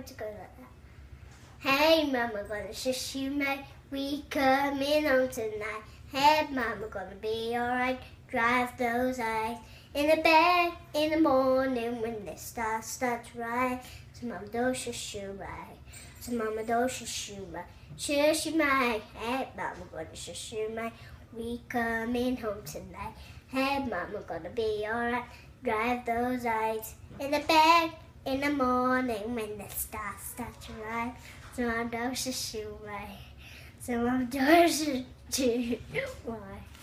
to go like that. Hey, Mama, gonna shush you, mate. We coming home tonight. Hey, Mama, gonna be alright. Drive those eyes in the bed in the morning when the stars start to rise. So, Mama, don't shush you, right. So, Mama, don't shush you, right. Shush you, mate. Hey, Mama, gonna shush you, mate. We coming home tonight. Hey, Mama, gonna be alright. Drive those eyes in the bed in the morning when the stars start to rise. So Mama, don't shush you, right. So Mama, don't shush you, right.